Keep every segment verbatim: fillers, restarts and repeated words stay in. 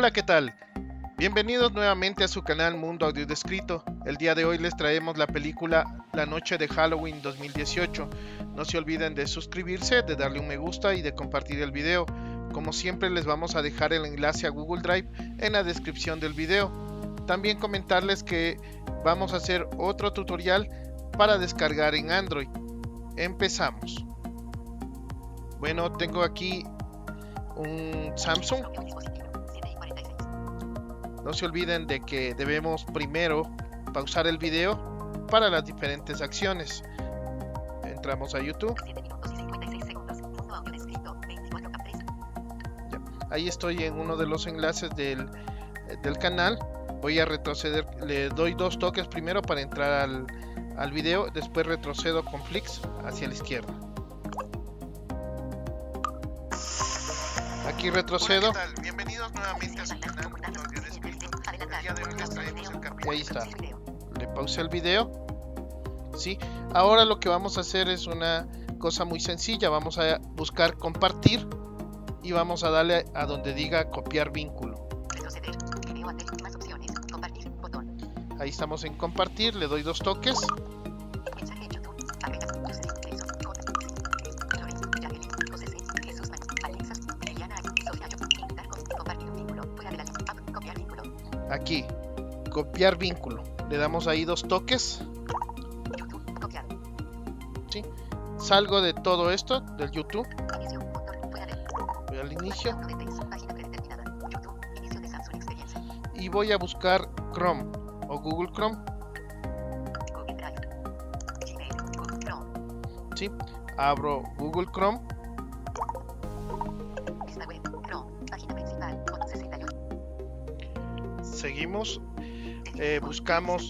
Hola, ¿qué tal? Bienvenidos nuevamente a su canal Mundo Audio Descrito. El día de hoy les traemos la película La Noche de Halloween dos mil dieciocho. No se olviden de suscribirse, de darle un me gusta y de compartir el video. Como siempre, les vamos a dejar el enlace a Google Drive en la descripción del video. También comentarles que vamos a hacer otro tutorial para descargar en Android. Empezamos. Bueno, tengo aquí un Samsung. No se olviden de que debemos primero pausar el video para las diferentes acciones. Entramos a YouTube. Ya, ahí estoy en uno de los enlaces del, del canal. Voy a retroceder, le doy dos toques primero para entrar al, al video, después retrocedo con flicks hacia la izquierda. Aquí retrocedo. Hola, ¿qué tal? Bienvenidos nuevamente a su canal Mundo Audio Descrito. El día de hoy les traemos el capítulo. Y ahí está. Le pausé el video. ¿Sí? Ahora lo que vamos a hacer es una cosa muy sencilla. Vamos a buscar compartir y vamos a darle a donde diga copiar vínculo. Ahí estamos en compartir. Le doy dos toques. Aquí, copiar vínculo. Le damos ahí dos toques. ¿Sí? Salgo de todo esto, del YouTube. Voy al inicio. Y voy a buscar Chrome o Google Chrome. ¿Sí? Abro Google Chrome. Seguimos, eh, buscamos,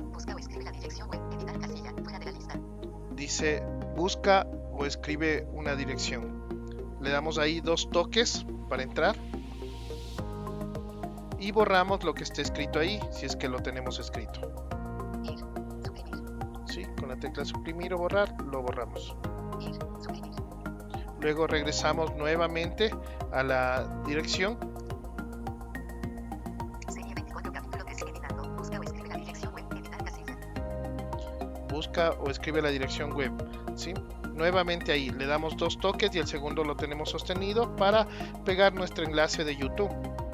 dice busca o escribe una dirección. Le damos ahí dos toques para entrar y borramos lo que esté escrito ahí, si es que lo tenemos escrito. Sí, con la tecla suprimir o borrar, lo borramos. Luego regresamos nuevamente a la dirección. Busca o escribe la dirección web, ¿sí? Nuevamente ahí le damos dos toques y el segundo lo tenemos sostenido para pegar nuestro enlace de YouTube.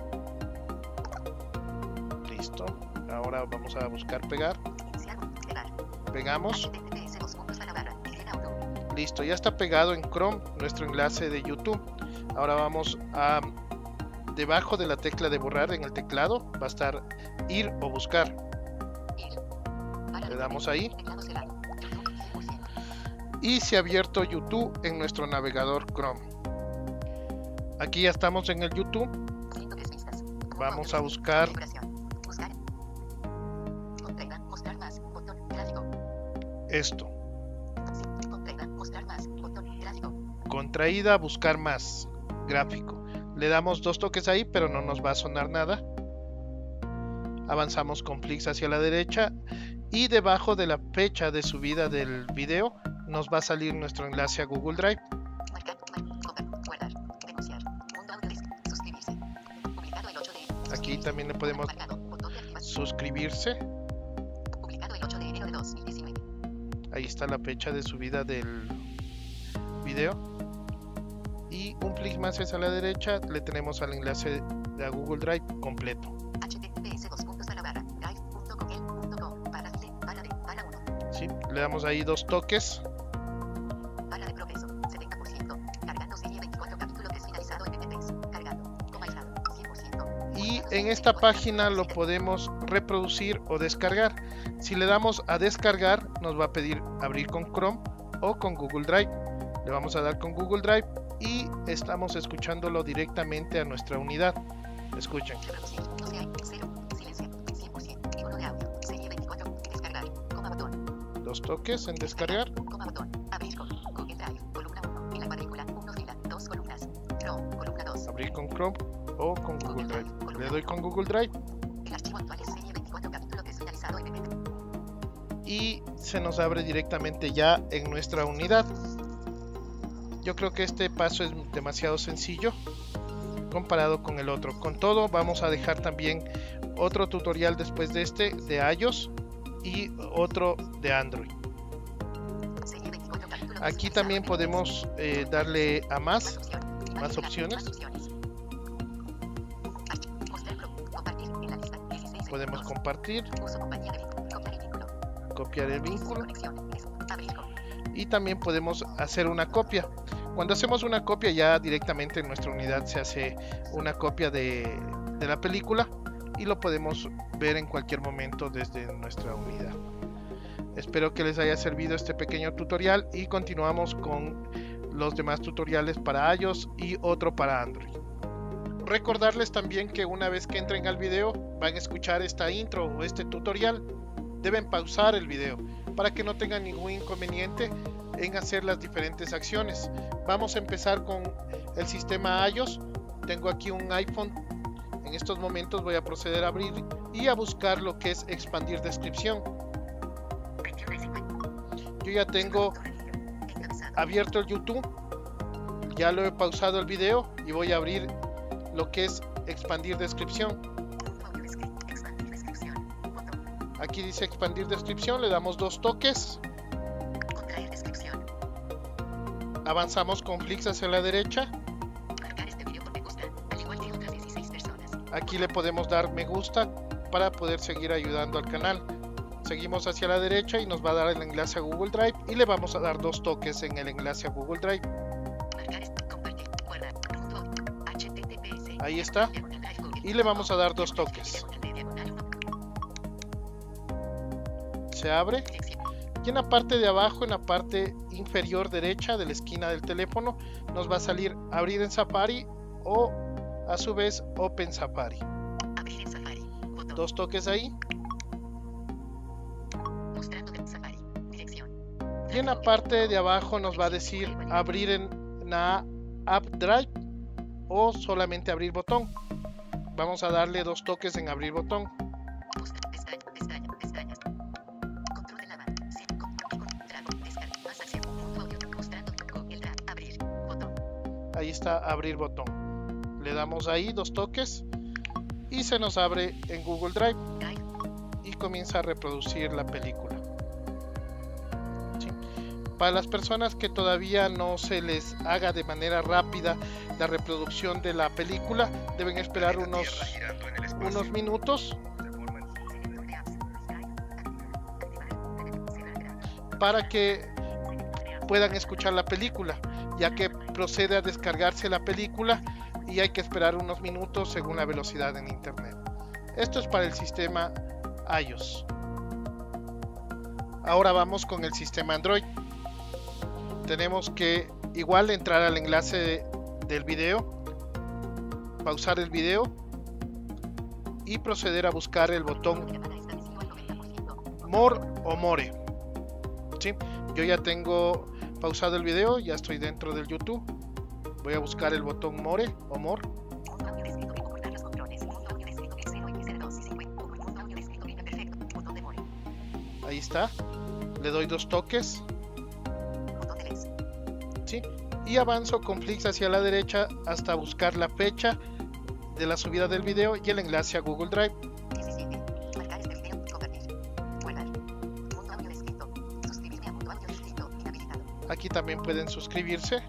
Listo. Ahora vamos a buscar pegar. Pegamos. Listo, ya está pegado en Chrome nuestro enlace de YouTube. Ahora vamos a debajo de la tecla de borrar en el teclado va a estar ir o buscar. Le damos ahí y se ha abierto YouTube en nuestro navegador Chrome. Aquí ya estamos en el YouTube. Vamos a buscar esto. Contraída, buscar más gráfico. Le damos dos toques ahí, pero no nos va a sonar nada. Avanzamos con flicks hacia la derecha y debajo de la fecha de subida del video nos va a salir nuestro enlace a Google Drive. Aquí también le podemos suscribirse. Ahí está la fecha de subida del video. Y un clic más hacia la derecha le tenemos al enlace de Google Drive completo. ¿Sí? Le damos ahí dos toques. Y en esta página lo podemos reproducir o descargar. Si le damos a descargar, nos va a pedir abrir con Chrome o con Google Drive. Le vamos a dar con Google Drive y estamos escuchándolo directamente a nuestra unidad. Escuchen. Dos toques en descargar. Abrir con Chrome o con Google Drive. Le doy con Google Drive. Y se nos abre directamente ya en nuestra unidad. Yo creo que este paso es demasiado sencillo. comparado con el otro. Con todo, vamos a dejar también otro tutorial después de este de iOS y otro de Android. Aquí también podemos eh, darle a más, más opciones. Podemos compartir, copiar el vínculo y también podemos hacer una copia. Cuando hacemos una copia, ya directamente en nuestra unidad se hace una copia de, de la película y lo podemos ver en cualquier momento desde nuestra unidad. Espero que les haya servido este pequeño tutorial y continuamos con los demás tutoriales para iOS y otro para Android. Recordarles también que una vez que entren al video van a escuchar esta intro o este tutorial. Deben pausar el video para que no tengan ningún inconveniente en hacer las diferentes acciones. Vamos a empezar con el sistema iOS. Tengo aquí un iPhone. En estos momentos voy a proceder a abrir y a buscar lo que es expandir descripción. Yo ya tengo abierto el YouTube, ya lo he pausado el video y voy a abrir lo que es expandir descripción. Aquí dice expandir descripción, le damos dos toques. Avanzamos con clics hacia la derecha. Aquí le podemos dar me gusta para poder seguir ayudando al canal. Seguimos hacia la derecha y nos va a dar el enlace a Google Drive y le vamos a dar dos toques en el enlace a Google Drive. Ahí está. Y le vamos a dar dos toques. Se abre. Y en la parte de abajo, en la parte inferior derecha de la esquina del teléfono, nos va a salir abrir en Safari o a su vez Open Safari. Dos toques ahí. Y en la parte de abajo nos va a decir abrir en la App Drive o solamente abrir botón. Vamos a darle dos toques en abrir botón. Ahí está abrir botón. Le damos ahí dos toques y se nos abre en Google Drive y comienza a reproducir la película. ¿Sí? Para las personas que todavía no se les haga de manera rápida la reproducción de la película, deben esperar unos, unos minutos para que puedan escuchar la película, ya que procede a descargarse la película y hay que esperar unos minutos según la velocidad en internet. Esto es para el sistema iOS. Ahora vamos con el sistema Android. Tenemos que igual entrar al enlace de, del video, pausar el video y proceder a buscar el botón More o More. ¿Sí? Yo ya tengo pausado el video, ya estoy dentro del YouTube. Voy a buscar el botón More o More. Ahí está. Le doy dos toques. ¿Sí? Y avanzo con clics hacia la derecha hasta buscar la fecha de la subida del video y el enlace a Google Drive. Aquí también pueden suscribirse.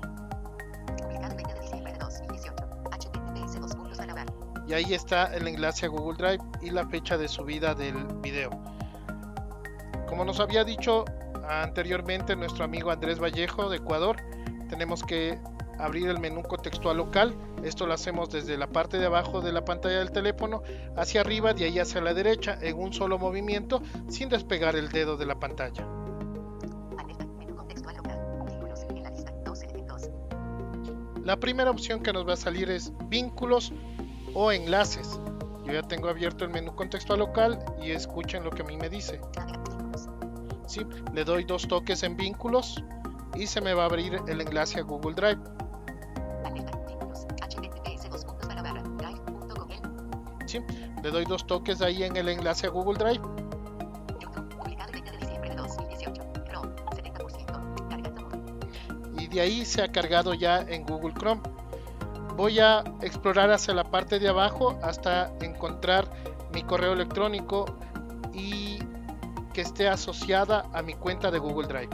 Y ahí está el enlace a Google Drive y la fecha de subida del video. Como nos había dicho anteriormente nuestro amigo Andrés Vallejo de Ecuador, tenemos que abrir el menú contextual local. Esto lo hacemos desde la parte de abajo de la pantalla del teléfono hacia arriba, de ahí hacia la derecha, en un solo movimiento, sin despegar el dedo de la pantalla. La primera opción que nos va a salir es vínculos o enlaces. Yo ya tengo abierto el menú contextual local y escuchen lo que a mí me dice. ¿Sí? Le doy dos toques en vínculos y se me va a abrir el enlace a Google Drive. ¿Sí? Le doy dos toques ahí en el enlace a Google Drive. Y de ahí se ha cargado ya en Google Chrome. voy a explorar hacia la parte de abajo hasta encontrar mi correo electrónico y que esté asociada a mi cuenta de Google Drive.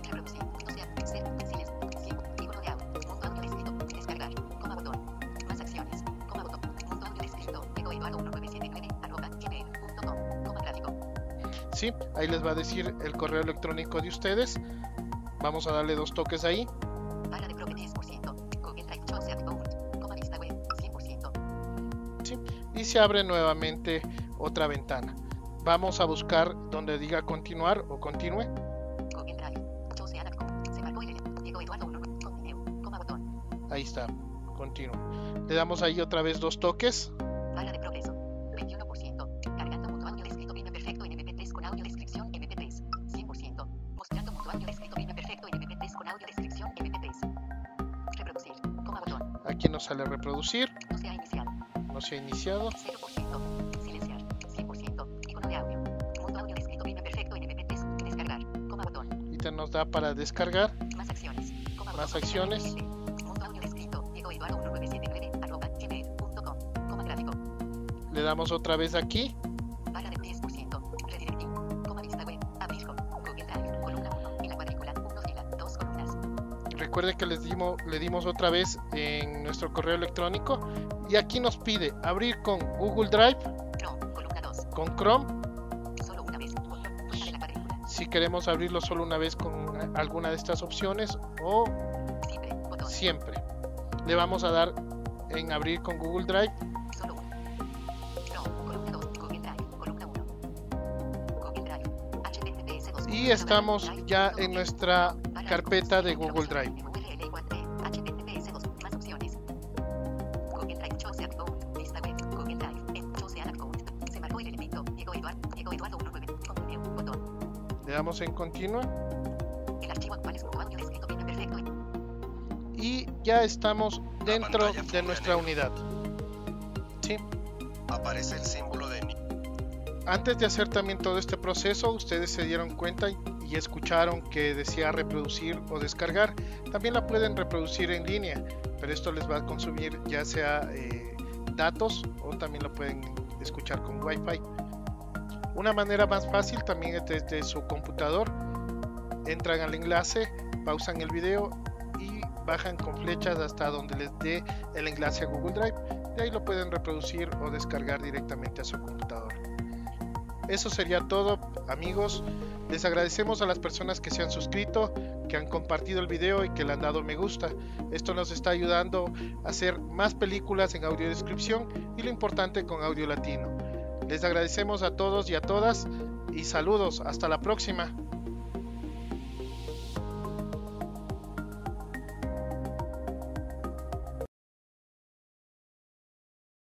Sí, ahí les va a decir el correo electrónico de ustedes. Vamos a darle dos toques ahí. Sí, y se abre nuevamente otra ventana. Vamos a buscar donde diga continuar o continúe. Ahí está, continúo. Le damos ahí otra vez dos toques. Barra de progreso, veintiuno por ciento. Cargando mundo audio escrito bien perfecto en eme pe tres con audio descripción eme pe tres. cien por ciento. Mostrando mundo audio escrito bien perfecto en eme pe tres con audio descripción eme pe tres. Reproducir, coma botón. Aquí nos sale reproducir. No se ha iniciado. No se ha iniciado. cero por ciento. Silenciar, cien por ciento. Icono de audio. Mundo audio escrito bien perfecto en eme pe tres. Descargar, coma botón. Y te nos da para descargar. Más acciones, coma Más botón. acciones. Mundo audio escrito, Diego Eduardo uno nueve siete nueve arroba gmail punto com, coma gráfico. Le damos otra vez aquí. Barra de diez por ciento. Redirecting. Coma vista web. Abrir con Google Drive. Columna uno. En la cuadrícula. uno fila. dos columnas. Recuerde que les dimos, le dimos otra vez en nuestro correo electrónico. Y aquí nos pide abrir con Google Drive, Chrome. Columna dos. con Chrome. Solo una vez. Botón. Fuera de la cuadrícula. Si queremos abrirlo solo una vez con alguna de estas opciones o Siempre. Botón. siempre. Le vamos a dar en abrir con Google Drive. Solo uno. Chrome. Columna dos. Google Drive. Columna uno. Google Drive. H T T P S dos. Y estamos ya en nuestra carpeta de Google Drive. U R L igual a H T T P S dos. Más opciones. Google Drive. Chose account. Lista web. Google Drive. En Chose account. Se marcó el elemento. Diego Eduardo. Diego Eduardo uno nueve. Continue. Botón. Le damos en continua. El archivo actual es un audio descrito bien perfecto. Y ya estamos dentro de nuestra unidad. ¿Sí? Aparece el símbolo de ni- Antes de hacer también todo este proceso, ustedes se dieron cuenta y escucharon que decía reproducir o descargar. También la pueden reproducir en línea, pero esto les va a consumir ya sea eh, datos o también lo pueden escuchar con Wi-Fi. Una manera más fácil también es desde su computador. Entran al enlace, pausan el video y bajan con flechas hasta donde les dé el enlace a Google Drive. De ahí lo pueden reproducir o descargar directamente a su computador. Eso sería todo, amigos. Les agradecemos a las personas que se han suscrito, que han compartido el video y que le han dado me gusta. Esto nos está ayudando a hacer más películas en audiodescripción y lo importante con audio latino. Les agradecemos a todos y a todas y saludos. Hasta la próxima.